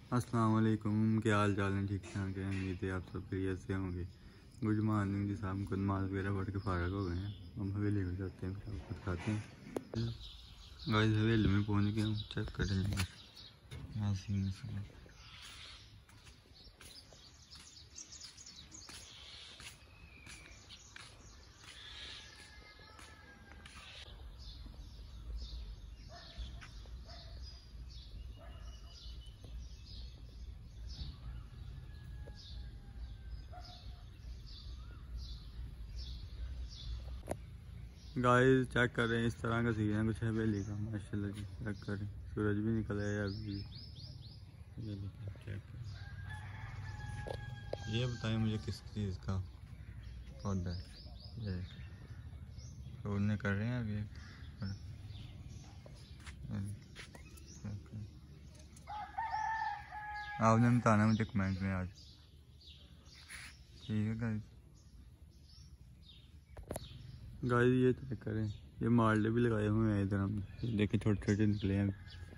अस्सलाम वालेकुम, क्या हाल चाल है? ठीक ठाक है, उम्मीद है आप सब खैरियत से होंगे। गुड मॉर्निंग जी, शाम को नमाज वगैरह पढ़ के फारग हो गए हैं। हम हवेली में जाते हैं, फिर कुछ खाते हैं। गाइस हवेली में पहुंच गए हम, चेक करेंगे यहाँ सीन से। गाइस चेक करें, इस तरह का सीन है कुछ हवेली का। माशाल्लाह जी, चेक करें, सूरज भी निकल आया अभी। ये देखिए, चेक करें। ये बताएं मुझे किस चीज़ का पौधा है ये? तोड़ने कर रहे हैं अभी। आपने बताना मुझे कमेंट में आज, ठीक है गाइस। गाइस ये चेक करें, ये माल्टे भी लगाए हुए हैं इधर हम, देखे छोटे छोटे निकले हैं।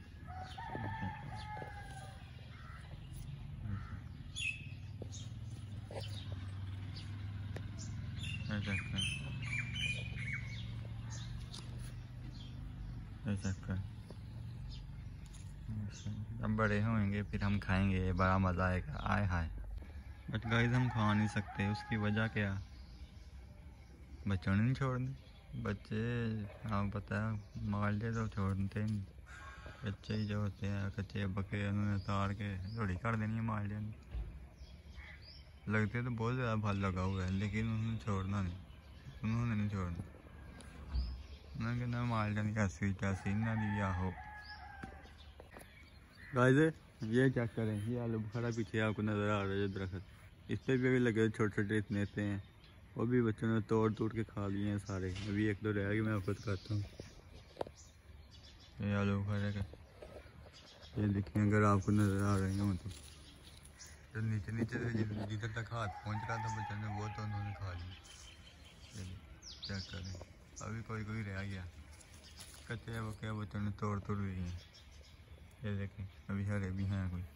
अब बड़े होंगे फिर हम खाएंगे, बड़ा मज़ा आएगा, आए हाय। बट गाइस हम खा नहीं सकते, उसकी वजह क्या? बच्चों ने नहीं छोड़ने। बच्चे आपको पता है माल्टे तो छोड़ते नहीं, बच्चे ही जो होते हैं कच्चे बके, उन्होंने तार के रोटी कर देनी है माल्टे ने। लगते तो बहुत ज़्यादा फल लगा हुआ है, लेकिन उन्होंने छोड़ना नहीं, उन्होंने नहीं छोड़ना। उन्होंने कहना माल्टे ने कैसी कैसी ना दिया हो। गाइस ये चेक करें, ये आलू बुखारा पीछे आपको नज़र आ रहा है दरख्त, इस पर भी अभी लगे छोटे छोटे इतने हैं। वो भी बच्चों ने तोड़ तोड़ के खा लिए हैं सारे। अभी एक दो रह गए, मैं आपको दिखाता हूँ। ये आलू बुखारे का, ये देखिए अगर आपको नज़र आ रहे हैं तो नीचे नीचे जिधर तक हाथ पहुँच रहा था बच्चों ने, वो तो उन्होंने खा लिया। चेक करें, अभी कोई कोई रह गया, कच्चे वो क्या बच्चों ने तोड़ तोड़ लिए हैं। ये देखें अभी हरे भी हैं कोई।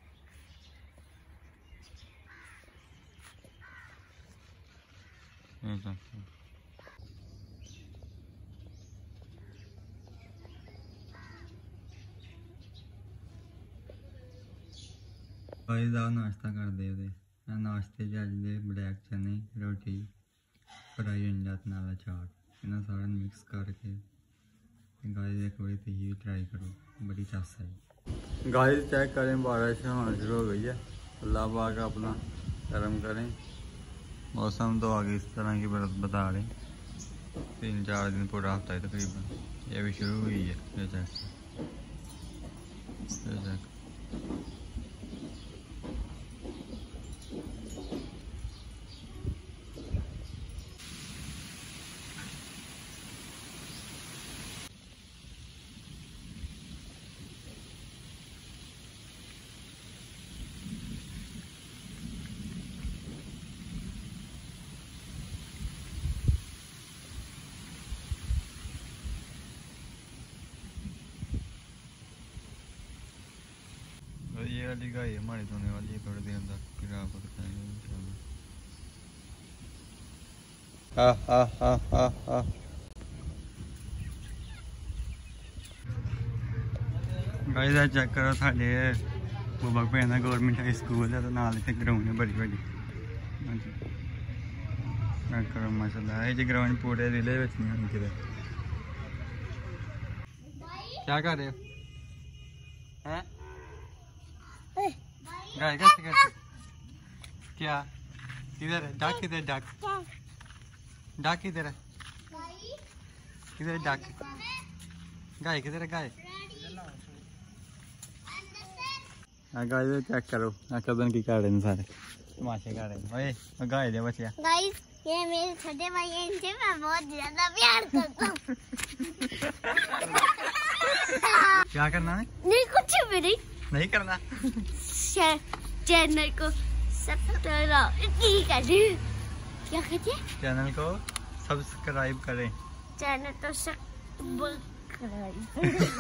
नाश्ता कर दे नाश्ते दे ब्लैक चने रोटी फ्राई अंडा नाला चाट इन्हें सारा मिक्स करके गाइस एक बार तो ये ट्राई करो, बड़ी चास है। गाइस चेक करें, बारिश होना शुरू हो गई है। अल्लाह पाक अपना करम करें। मौसम तो आगे इस तरह की बता रहे, 3-4 दिन पूरा हफ्ता है तकरीबन, ये भी शुरू हुई है। ये चेक ये वाली गाय हमारी धोने वाली है, थोड़ी देर तक फिर आपको दिखाएंगे इंशाल्लाह। गाइस चेक करो, साढ़े बुबक पे ना गवर्नमेंट हाई स्कूल है, तो नाल इतने ग्राउंड है बड़ी बड़ी। चेक करो माशाल्लाह, ये ग्राउंड पूरे जिले में नहीं होनी चाहिए। क्या कर रहे हो? हैं गाय कैसे कैसे क्या? किधर है डाक? किधर डाक? डाक किधर है? किधर है डाक? गाय किधर है? गाय गाय चेक करो, कदन की कर रहे हैं सारे तमाशे कर रहे हैं। ओए गाय दे बचिया। गाइस ये मेरे छोटे भाई हैं, इनसे मैं बहुत ज्यादा प्यार करता हूँ। क्या करना है? नहीं कुछ भी नहीं करना। चैनल को सब्सक्राइब करें। क्या कहते हैं? चैनल को सब्सक्राइब करें। चैनल तो सब्सक्राइब